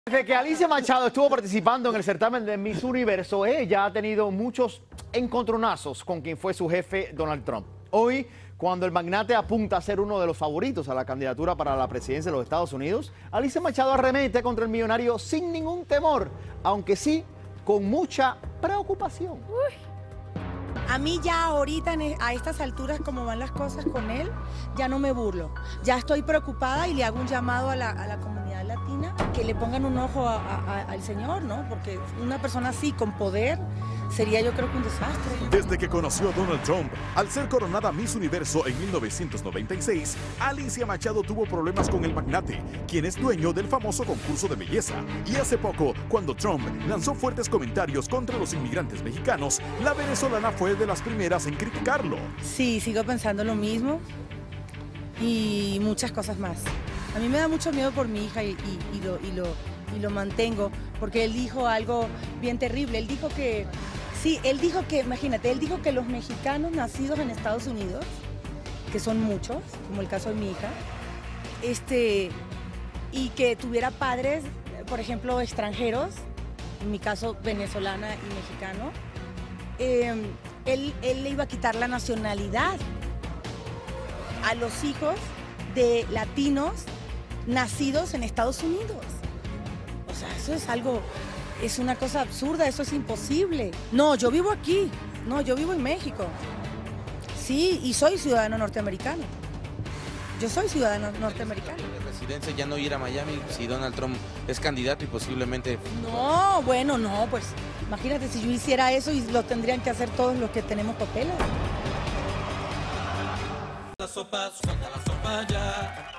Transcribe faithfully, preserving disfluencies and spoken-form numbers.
Desde que Alicia Machado estuvo participando en el certamen de Miss Universo, ella ha tenido muchos encontronazos con quien fue su jefe, Donald Trump. Hoy, cuando el magnate apunta a ser uno de los favoritos a la candidatura para la presidencia de los Estados Unidos, Alicia Machado arremete contra el millonario sin ningún temor, aunque sí con mucha preocupación. Uy. A mí ya ahorita, a estas alturas, como van las cosas con él, ya no me burlo. Ya estoy preocupada y le hago un llamado a la, a la comunidad latina que le pongan un ojo a, a, al señor, ¿no? Porque una persona así, con poder, sería yo creo que un desastre. Desde que conoció a Donald Trump, al ser coronada Miss Universo en mil novecientos noventa y seis, Alicia Machado tuvo problemas con el magnate, quien es dueño del famoso concurso de belleza. Y hace poco, cuando Trump lanzó fuertes comentarios contra los inmigrantes mexicanos, la venezolana fue de las primeras en criticarlo. Sí, sigo pensando lo mismo y muchas cosas más. A mí me da mucho miedo por mi hija y, y, y, lo, y, lo, y lo mantengo, porque él dijo algo bien terrible. Él dijo que, sí, él dijo que, imagínate, él dijo que los mexicanos nacidos en Estados Unidos, que son muchos, como el caso de mi hija, este, y que tuviera padres, por ejemplo, extranjeros, en mi caso venezolana y mexicano, eh, él, él le iba a quitar la nacionalidad a los hijos de latinos nacidos en Estados Unidos. O sea, eso es algo, es una cosa absurda, eso es imposible. No, yo vivo aquí, no, yo vivo en México. Sí, y soy ciudadano norteamericano. Yo soy ciudadano norteamericano. De residencia, ya no ir a Miami si Donald Trump es candidato y posiblemente... No, bueno, no, pues imagínate si yo hiciera eso y lo tendrían que hacer todos los que tenemos papeles. La sopa, suelta la sopa ya.